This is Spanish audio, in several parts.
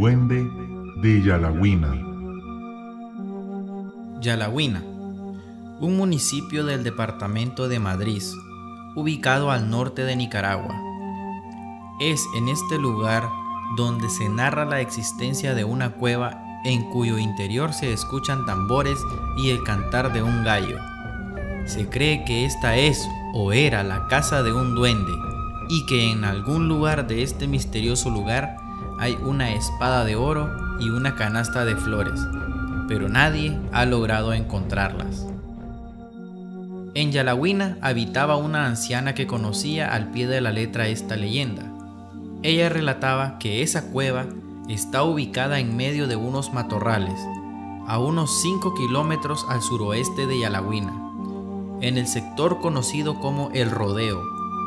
duende de Yalahuina. Yalahuina, un municipio del departamento de Madrid, ubicado al norte de Nicaragua. Es en este lugar donde se narra la existencia de una cueva en cuyo interior se escuchan tambores y el cantar de un gallo. Se cree que esta es o era la casa de un duende y que en algún lugar de este misterioso lugar hay una espada de oro y una canasta de flores, pero nadie ha logrado encontrarlas. En Yalahuina habitaba una anciana que conocía al pie de la letra esta leyenda. Ella relataba que esa cueva está ubicada en medio de unos matorrales, a unos 5 kilómetros al suroeste de Yalahuina, en el sector conocido como El Rodeo.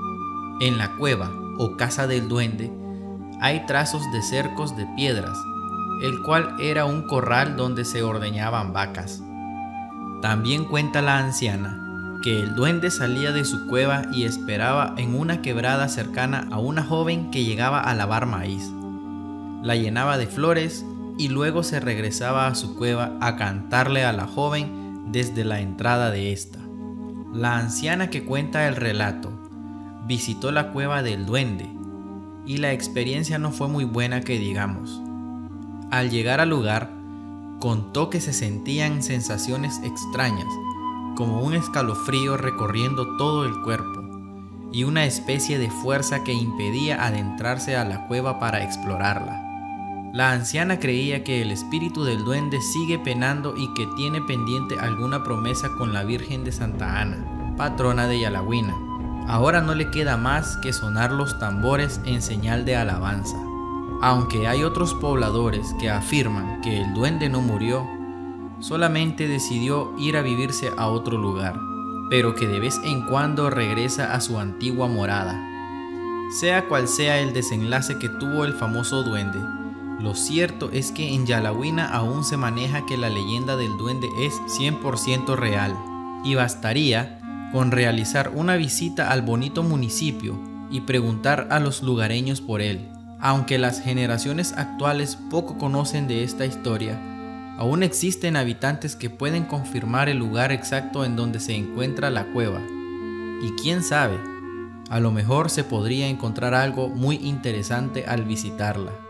En la cueva o casa del duende hay trazos de cercos de piedras, el cual era un corral donde se ordeñaban vacas. También cuenta la anciana que el duende salía de su cueva y esperaba en una quebrada cercana a una joven que llegaba a lavar maíz. La llenaba de flores y luego se regresaba a su cueva a cantarle a la joven desde la entrada de esta. La anciana que cuenta el relato visitó la cueva del duende y la experiencia no fue muy buena que digamos. Al llegar al lugar, contó que se sentían sensaciones extrañas, como un escalofrío recorriendo todo el cuerpo y una especie de fuerza que impedía adentrarse a la cueva para explorarla. La anciana creía que el espíritu del duende sigue penando y que tiene pendiente alguna promesa con la Virgen de Santa Ana, patrona de Yalahuina. Ahora no le queda más que sonar los tambores en señal de alabanza. Aunque hay otros pobladores que afirman que el duende no murió, solamente decidió ir a vivirse a otro lugar, pero que de vez en cuando regresa a su antigua morada. Sea cual sea el desenlace que tuvo el famoso duende, lo cierto es que en Yalahuina aún se maneja que la leyenda del duende es 100% real, y bastaría con realizar una visita al bonito municipio y preguntar a los lugareños por él. Aunque las generaciones actuales poco conocen de esta historia, aún existen habitantes que pueden confirmar el lugar exacto en donde se encuentra la cueva. Y quién sabe, a lo mejor se podría encontrar algo muy interesante al visitarla.